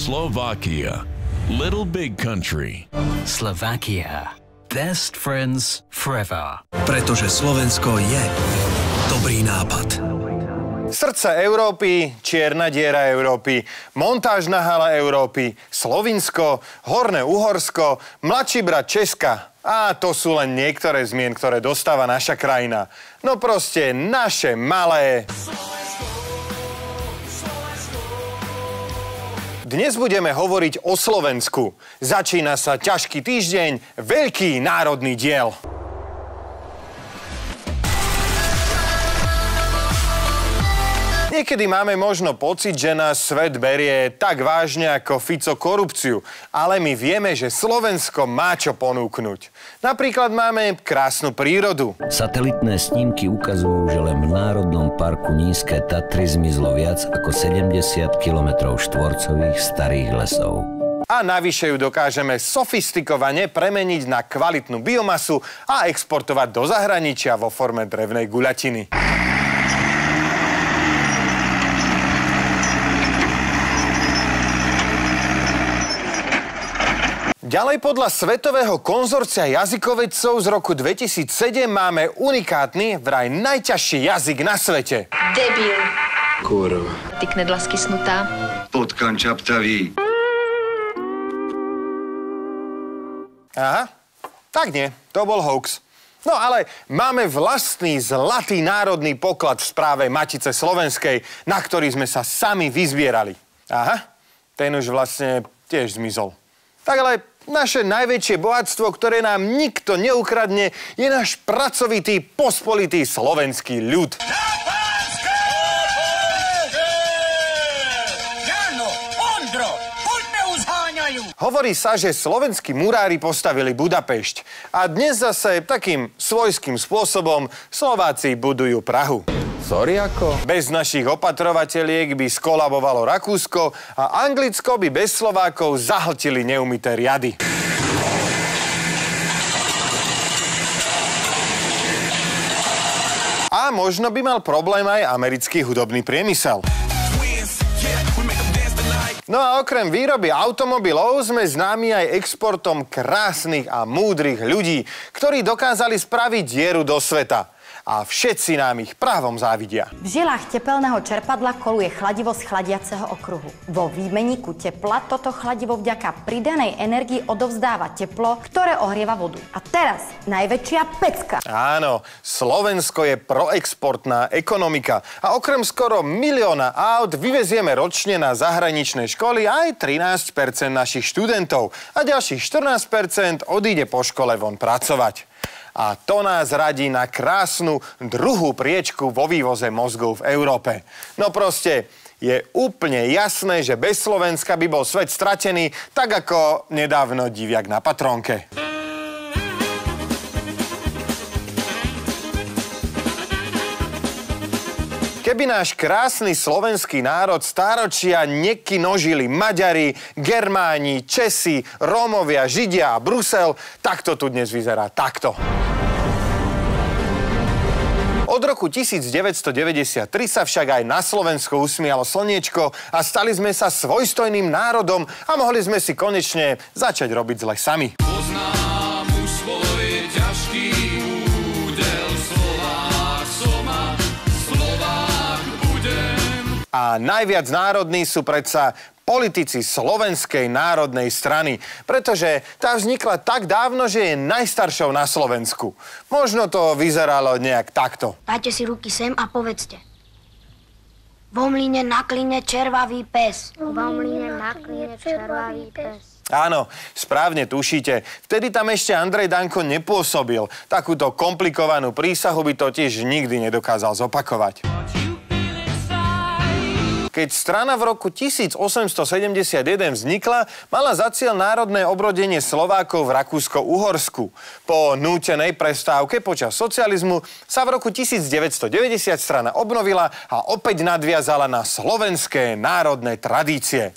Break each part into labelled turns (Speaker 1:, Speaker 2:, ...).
Speaker 1: Slovakia. Little big country.
Speaker 2: Slovakia. Best friends forever.
Speaker 3: Pretože Slovensko je dobrý nápad.
Speaker 4: Srdce Európy, čierna diera Európy, montážna hala Európy, Slovinsko, Horné Uhorsko, mladší brat Česka. A to sú len niektoré zmien, ktoré dostáva naša krajina. No proste naše malé... Dnes budeme hovoriť o Slovensku. Začína sa ťažký týždeň, veľký národný diel. Niekedy máme možno pocit, že nás svet berie tak vážne ako Fico korupciu, ale my vieme, že Slovensko má čo ponúknuť. Napríklad máme krásnu prírodu.
Speaker 5: Satelitné snímky ukazujú, že len v Národnom parku Nízke Tatry zmizlo viac ako 70 km štvorcových starých lesov.
Speaker 4: A navyše ju dokážeme sofistikovane premeniť na kvalitnú biomasu a exportovať do zahraničia vo forme drevnej guľatiny. Ďalej podľa Svetového konzorcia jazykovedcov z roku 2007 máme unikátny, vraj najťažší jazyk na svete.
Speaker 6: Debil.
Speaker 7: Kurva.
Speaker 6: Ty knedla skysnutá.
Speaker 7: Potkan čaptavý.
Speaker 4: Aha, tak nie, to bol hoax. No ale máme vlastný zlatý národný poklad v správe Matice slovenskej, na ktorý sme sa sami vyzbierali. Aha, ten už vlastne tiež zmizol. Tak ale naše najväčšie bohatstvo, ktoré nám nikto neukradne, je náš pracovitý, pospolitý slovenský ľud. Hovorí sa, že slovenskí murári postavili Budapešť a dnes zase takým svojským spôsobom Slováci budujú Prahu.
Speaker 8: Sorry ako?
Speaker 4: Bez našich opatrovateliek by skolabovalo Rakúsko a Anglicko by bez Slovákov zahltili neumyté riady. A možno by mal problém aj americký hudobný priemysel. No a okrem výroby automobilov sme známi aj exportom krásnych a múdrych ľudí, ktorí dokázali spraviť dieru do sveta. A všetci nám ich právom závidia.
Speaker 9: V žilách tepelného čerpadla koluje kladivo z chladiaceho okruhu. Vo výmeníku tepla toto chladivo vďaka pridanej energii odovzdáva teplo, ktoré ohrieva vodu. A teraz najväčšia pecka. Áno, Slovensko je proexportná ekonomika a okrem skoro 1 milióna aut vyvezieme ročne na zahraničné školy aj 13% našich študentov a ďalších 14% odíde po škole von pracovať. A to nás radí na krásnu druhú priečku vo vývoze mozgov v Európe. No proste je úplne jasné, že bez Slovenska by bol svet stratený, tak ako nedávno diviak na Patrónke. Keby náš krásny slovenský národ stáročia nekinožili Maďari, Germáni, Česi, Rómovia, Židia a Brusel, tak to tu dnes vyzerá takto. Od roku 1993 sa však aj na Slovensku usmialo slniečko a stali sme sa svojstojným národom a mohli sme si konečne začať robiť zle sami.
Speaker 1: Poznám už svoj ťažký údel, Slovák som a Slovák budem.
Speaker 4: A najviac národní sú predsa politici Slovenskej národnej strany, pretože tá vznikla tak dávno, že je najstaršou na Slovensku. Možno to vyzeralo nejak takto.
Speaker 10: Dajte si ruky sem a povedzte. Vo mlyne na kline červavý pes.
Speaker 11: Vo mlyne na kline červavý pes.
Speaker 4: Áno, správne tušíte. Vtedy tam ešte Andrej Danko nepôsobil. Takúto komplikovanú prísahu by totiž nikdy nedokázal zopakovať. Keď strana v roku 1871 vznikla, mala za cieľ národné obrodenie Slovákov v Rakúsko-Uhorsku. Po nútenej prestávke počas socializmu sa v roku 1990 strana obnovila a opäť nadviazala na slovenské národné tradície.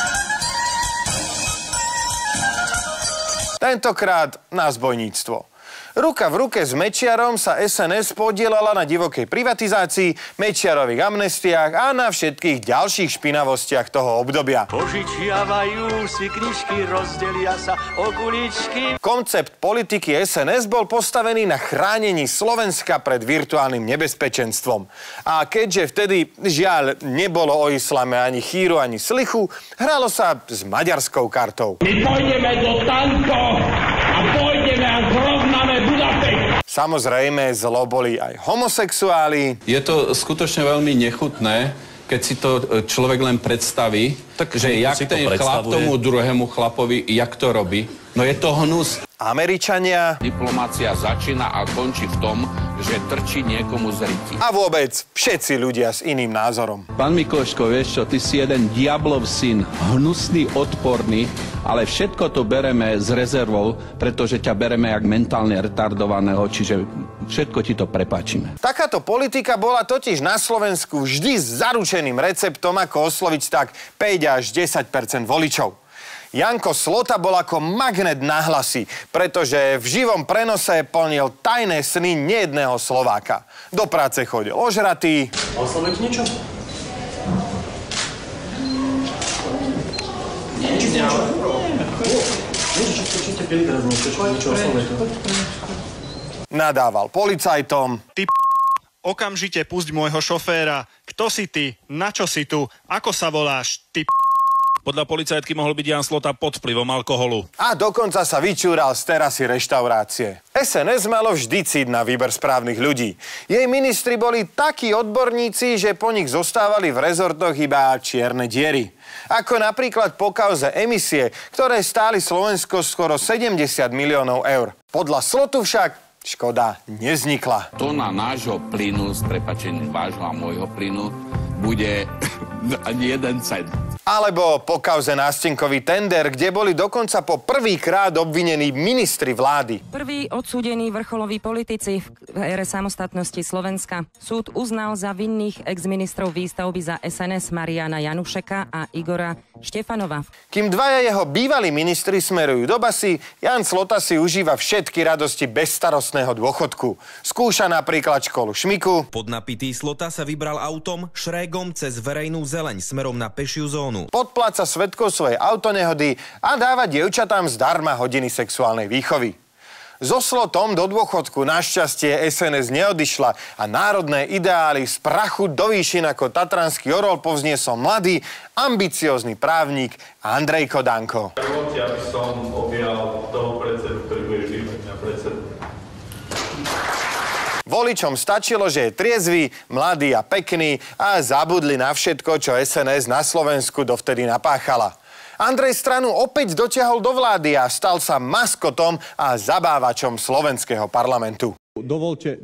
Speaker 4: Tentokrát na zbojníctvo. Ruka v ruke s Mečiarom sa SNS podielala na divokej privatizácii, Mečiarových amnestiách a na všetkých ďalších špinavostiach toho obdobia.
Speaker 6: Požičiavajú si knižky, rozdelia sa o guličky.
Speaker 4: Koncept politiky SNS bol postavený na chránení Slovenska pred virtuálnym nebezpečenstvom. A keďže vtedy žiaľ nebolo o islame ani chýru, ani slichu, hralo sa s maďarskou kartou.
Speaker 8: My pôjdeme do tankov a pôjdeme a zrovnáme Budapešť.
Speaker 4: Samozrejme, zlo boli aj homosexuáli.
Speaker 12: Je to skutočne veľmi nechutné, keď si to človek len predstaví, že jak ten chlap tomu druhému chlapovi, jak to robí. No je to hnus.
Speaker 4: Američania.
Speaker 13: Diplomácia začína a končí v tom, že trčí niekomu z ryti.
Speaker 4: A vôbec všetci ľudia s iným názorom.
Speaker 12: Pán Mikloško, vieš čo, ty si jeden diablov syn, hnusný, odporný, ale všetko to bereme s rezervou, pretože ťa bereme jak mentálne retardovaného, čiže všetko ti to prepáčime.
Speaker 4: Takáto politika bola totiž na Slovensku vždy s zaručeným receptom, ako osloviť tak 5 až 10% voličov. Janko Slota bol ako magnet na hlasy, pretože v živom prenose plnil tajné sny nejedného Slováka. Do práce chodil ožratý.
Speaker 14: Osloviť niečo?
Speaker 4: Nadával policajtom.
Speaker 15: Ty okamžite pusť môjho šoféra. Kto si ty? Na čo si tu? Ako sa voláš? Ty
Speaker 16: Podľa policajtky mohol byť Jan Slota pod vplyvom alkoholu.
Speaker 4: A dokonca sa vyčúral z terasy reštaurácie. SNS malo vždy cít na výber správnych ľudí. Jej ministri boli takí odborníci, že po nich zostávali v rezortoch iba čierne diery. Ako napríklad po kauze emisie, ktoré stáli Slovensko skoro 70 miliónov eur. Podľa Slotu však škoda nevznikla.
Speaker 13: Tona nášho plynu, s prepáčením vášho a môjho plynu, bude ani 1 cent.
Speaker 4: Alebo po kauze nástenkový tender, kde boli dokonca po prvýkrát obvinení ministri vlády.
Speaker 17: Prví odsúdení vrcholoví politici v ére samostatnosti Slovenska. Súd uznal za vinných exministrov výstavby za SNS Mariana Janušeka a Igora Štefanova.
Speaker 4: Kým dvaja jeho bývalí ministri smerujú do basy, Jan Slota si užíva všetky radosti bezstarostného dôchodku. Skúša napríklad školu šmiku.
Speaker 18: Podnapitý Slota sa vybral autom šrégom cez verejnú zeleň smerom na pešiu zónu.
Speaker 4: Podpláca svedkov svojej autonehody a dáva dievčatám zdarma hodiny sexuálnej výchovy. So Slotom do dôchodku našťastie SNS neodišla a národné ideály z prachu do výšin ako tatranský orol povzniesol mladý, ambiciózny právnik Andrej Kodanko.
Speaker 19: Ja by som objal toho predsedu, ktorý bude vždy na predsedu.
Speaker 4: Voličom stačilo, že je triezvy, mladý a pekný a zabudli na všetko, čo SNS na Slovensku dovtedy napáchala. Andrej stranu opäť dotiahol do vlády a stal sa maskotom a zabávačom slovenského parlamentu.
Speaker 20: Dovolte,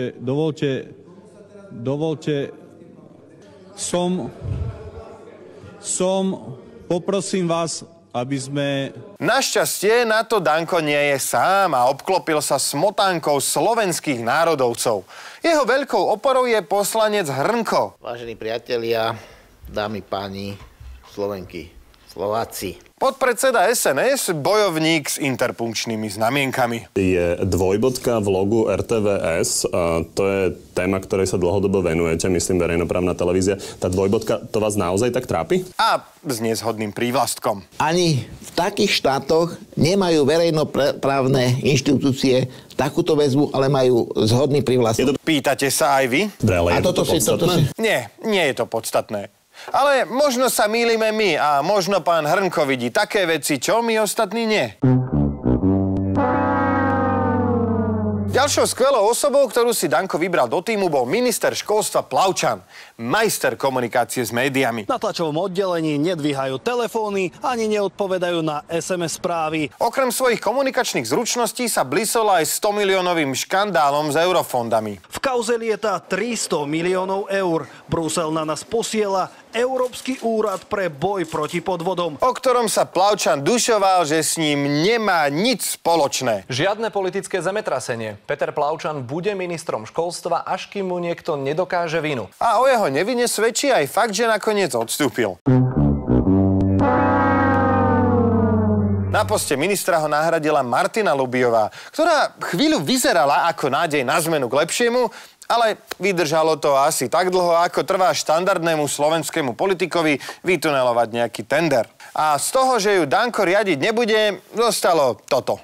Speaker 20: poprosím vás, aby sme...
Speaker 4: Našťastie na to Danko nie je sám a obklopil sa smotánkou slovenských národovcov. Jeho veľkou oporou je poslanec Hrnko.
Speaker 21: Vážení priatelia, dámy, páni, Slovenky, Slováci.
Speaker 4: Podpredseda SNS, bojovník s interpunkčnými znamienkami.
Speaker 22: Je dvojbodka v logu RTVS, to je téma, ktorej sa dlhodobo venujete, myslím, verejnoprávna televízia. Tá dvojbodka, to vás naozaj tak trápi?
Speaker 4: A s nezhodným prívlastkom.
Speaker 21: Ani v takých štátoch nemajú verejnoprávne inštitúcie takúto väzbu, ale majú zhodný prívlastok.
Speaker 4: Pýtate sa aj vy?
Speaker 21: A toto si...
Speaker 4: Nie, nie je to podstatné. Ale možno sa mýlime my a možno pán Hrnko vidí také veci, čo my ostatní nie. Ďalšou skvelou osobou, ktorú si Danko vybral do týmu, bol minister školstva Plavčan, majster komunikácie s médiami.
Speaker 15: Na tlačovom oddelení nedvíhajú telefóny ani neodpovedajú na SMS správy.
Speaker 4: Okrem svojich komunikačných zručností sa blisol aj 100 miliónovým škandálom s eurofondami.
Speaker 15: V kauze lieta 300 miliónov eur. Brusel na nás posiela Európsky úrad pre boj proti podvodom,
Speaker 4: o ktorom sa Plavčan dušoval, že s ním nemá nič spoločné.
Speaker 23: Žiadne politické zemetrasenie. Peter Plavčan bude ministrom školstva, až kým mu niekto nedokáže vinu.
Speaker 4: A o jeho nevine svedčí aj fakt, že nakoniec odstúpil. Na poste ministra ho nahradila Martina Lubiová, ktorá chvíľu vyzerala ako nádej na zmenu k lepšiemu, ale vydržalo to asi tak dlho, ako trvá štandardnému slovenskému politikovi vytunelovať nejaký tender. A z toho, že ju Danko riadiť nebude, zostalo toto.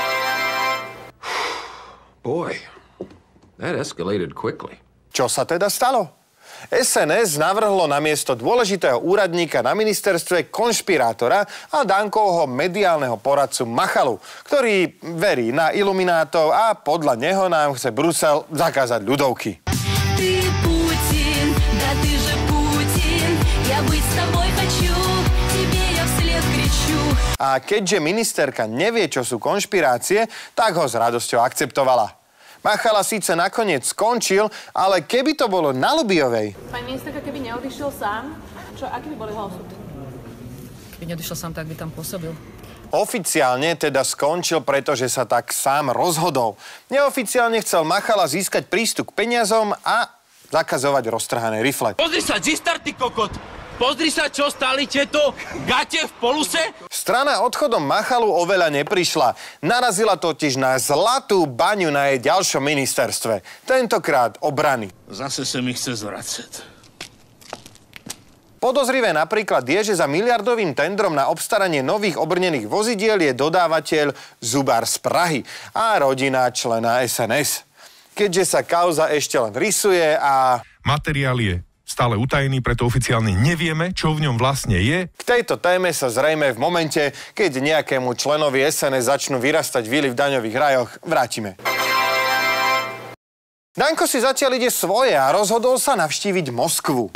Speaker 2: Boy, that escalated quickly.
Speaker 4: Čo sa teda stalo? SNS navrhlo namiesto dôležitého úradníka na ministerstve konšpirátora a Dankovho mediálneho poradcu Machalu, ktorý verí na iluminátov a podľa neho nám chce Brusel zakázať ľudovky.
Speaker 3: Ty Putin, да ты же Putin, я быть с тобой хочу, тебе я вслед кричу.
Speaker 4: A keďže ministerka nevie, čo sú konšpirácie, tak ho s radosťou akceptovala. Machala síce nakoniec skončil, ale keby to bolo na Lubiovej...
Speaker 14: Pani ministerka, keby neodišiel sám, aký by bol jeho osud? Keby neodišiel sám, tak by tam pôsobil.
Speaker 4: Oficiálne teda skončil, pretože sa tak sám rozhodol. Neoficiálne chcel Machala získať prístup k peniazom a zakazovať roztrhané rifle.
Speaker 24: Pozri sa, G-Star, ty kokot! Pozri sa, čo stáli tieto gate v poluse.
Speaker 4: Strana odchodom Machalu oveľa neprišla. Narazila totiž na zlatú baňu na jej ďalšom ministerstve. Tentokrát obrany.
Speaker 24: Zase sa mi chce zvracať.
Speaker 4: Podozrivé napríklad je, že za miliardovým tendrom na obstaranie nových obrnených vozidiel je dodávateľ Zubár z Prahy a rodina člena SNS. Keďže sa kauza ešte len rysuje a...
Speaker 25: Materiál je stále utajený, preto oficiálne nevieme, čo v ňom vlastne je.
Speaker 4: K tejto téme sa zrejme v momente, keď nejakému členovi SNS začnú vyrastať vily v daňových rajoch, vrátime. Danko si zatiaľ ide svoje a rozhodol sa navštíviť Moskvu.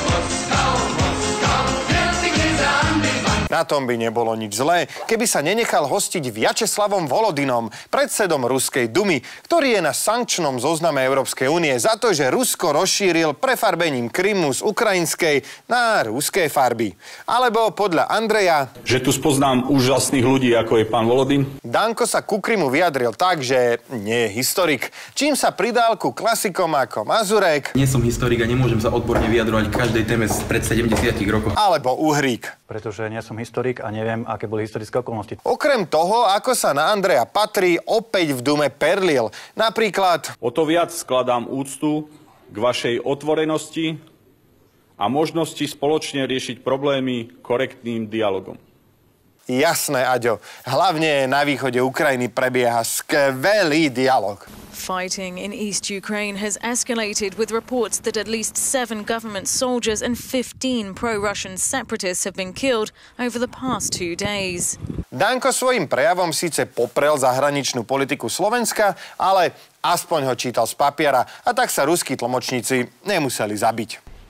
Speaker 4: Na tom by nebolo nič zlé, keby sa nenechal hostiť Vjačeslavom Volodinom, predsedom Ruskej dumy, ktorý je na sankčnom zozname Európskej únie za to, že Rusko rozšíril prefarbením Krymu z ukrajinskej na ruské farby. Alebo podľa Andreja...
Speaker 26: Že tu spoznám úžasných ľudí, ako je pán Volodin.
Speaker 4: Danko sa ku Krymu vyjadril tak, že nie je historik, čím sa pridal ku klasikom ako Mazurek...
Speaker 27: Nie som historik a nemôžem sa odborne vyjadrovať k každej téme pred 70 rokov.
Speaker 4: Alebo Uhrík.
Speaker 28: Pretože nie som historik a neviem, aké boli historické okolnosti.
Speaker 4: Okrem toho, ako sa na Andreja patrí, opäť v dume perlil. Napríklad...
Speaker 26: O to viac skladám úctu k vašej otvorenosti a možnosti spoločne riešiť problémy korektným dialogom.
Speaker 4: Jasné, Aďo. Hlavne na východe Ukrajiny prebieha skvelý dialog.
Speaker 14: Fighting in East Ukraine has escalated with reports that at least 7 government soldiers and 15 pro-Russian separatists have been killed over the past 2 days.
Speaker 4: Danko svojim prejavom síce poprel zahraničnú politiku Slovenska, ale aspoň ho čítal z papiera a tak sa ruskí tlmočníci nemuseli zabiť.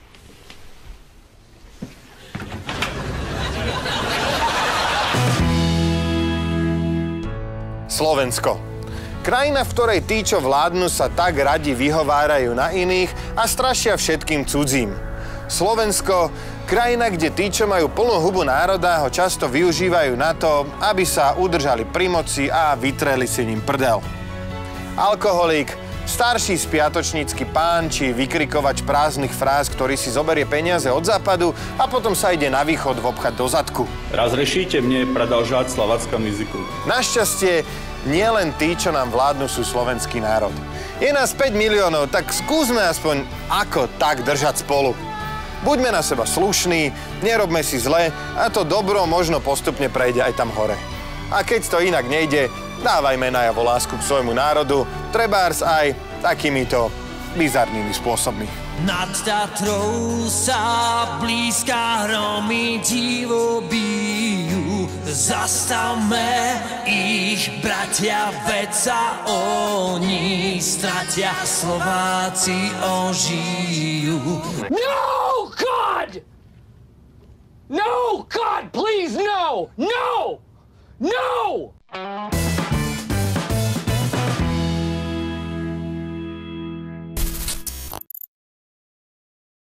Speaker 4: Slovensko. Krajina, v ktorej tí, čo vládnu, sa tak radi vyhovárajú na iných a strašia všetkým cudzím. Slovensko, krajina, kde tí, čo majú plnú hubu národa, ho často využívajú na to, aby sa udržali pri moci a vytreli si ním prdel. Alkoholík, starší spiatočnícky pán či vykrikovač prázdnych fráz, ktorý si zoberie peniaze od západu a potom sa ide na východ vopchať do zadku.
Speaker 26: Разрешите мне продолжать словацком языку.
Speaker 4: Našťastie, nie len tí, čo nám vládnu, sú slovenský národ. Je nás 5 miliónov, tak skúsme aspoň ako tak držať spolu. Buďme na seba slušní, nerobme si zle a to dobro možno postupne prejde aj tam hore. A keď to inak nejde, dávajme najavo lásku k svojmu národu, trebárs aj takýmito bizarnými spôsobmi.
Speaker 3: Nad Tatrou sa blízka hromy divo bijú. Zastavme ich, bratia, veď sa oni stratia, Slováci ožijú.
Speaker 8: No, God! No, God, please, no! No! No!